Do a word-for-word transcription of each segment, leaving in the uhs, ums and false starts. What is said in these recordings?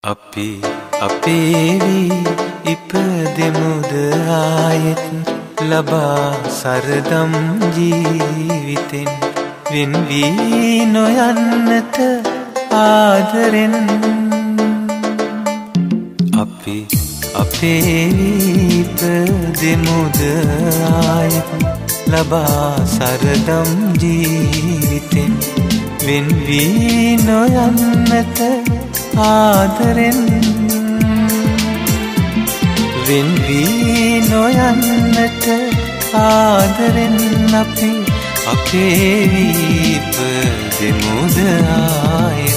අපි අපේවි ඉපදෙමුද ආයෙත් ලබා සරදම් ජීවිතෙන් වෙන් වී නොයන්නට ආදරෙන් අපි අපේවි ඉපදෙමුද ආයෙත් ලබා සරදම් ජීවිතෙන් වෙන් වී නොයන්නට ආදරෙන් වෙන් වී නොයන්නට ආදරෙන් අපි අපේ ඉපදෙමුද ආයෙත්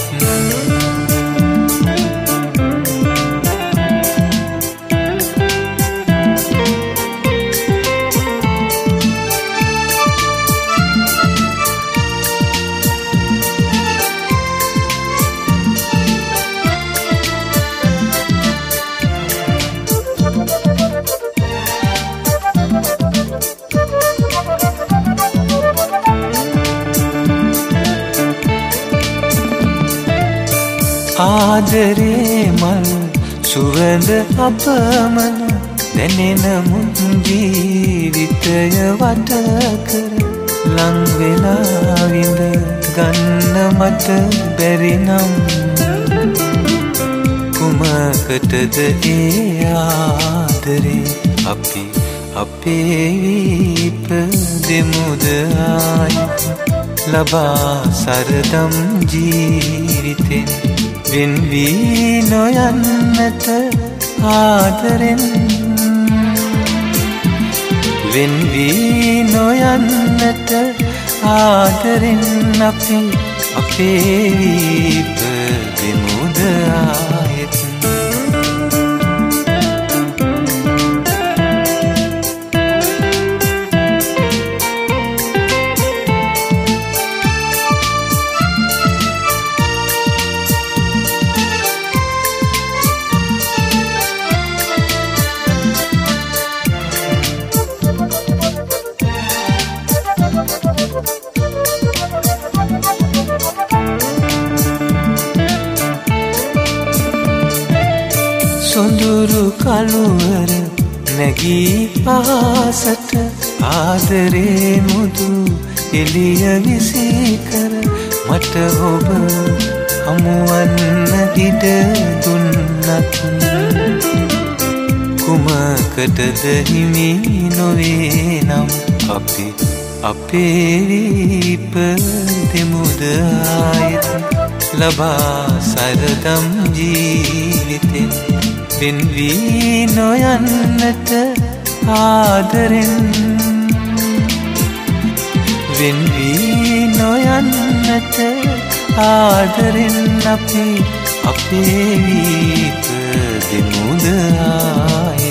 ආදරේ මල් සුවඳ අපමණ දැනෙන මුත් ජීවිතය වට කර ලං වෙලා විඳ ගන්න මට බැරි නම් කුමකටද ඒ ආදරේ අපි අපේ ඉපදෙමුද ආයෙත් ලබා සරදම් ජීවිතෙන් වෙන් වී නොයන්නට ආදරෙන් වෙන් වී නොයන්නට ආදරෙන් අපි අපේ ඉපදෙමුද ආයෙත් සොඳුරු කළුවර නැගී පහසට ආදරේ මුදු එළිය විසිකර මට ඔබ හමුවන්න ඉඩ දුන්නත් කුමකටද හිමි නොවේ නම් අපි අපේ ඉපදෙමුද ආයෙත් ලබා සරදම් ජීවිතෙන් වෙන් වී නොයන්නට ආදරෙන් වෙන් වී නොයන්නට ආදරෙන් අපි අපේ ඉපදෙමුද ආයෙත්